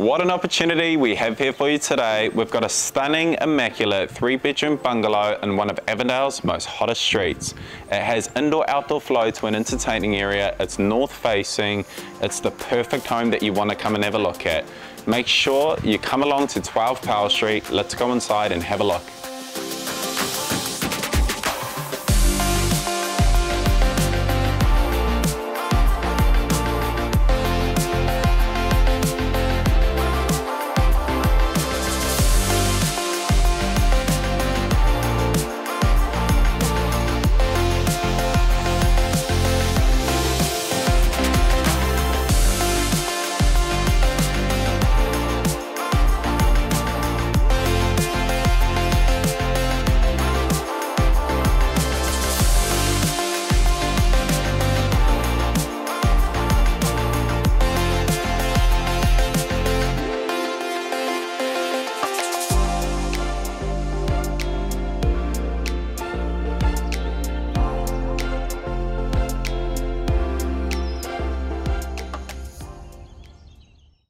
What an opportunity we have here for you today. We've got a stunning, immaculate 3-bedroom bungalow in one of Avondale's most hottest streets. It has indoor-outdoor flow to an entertaining area. It's north-facing. It's the perfect home that you want to come and have a look at. Make sure you come along to 12 Powell Street. Let's go inside and have a look.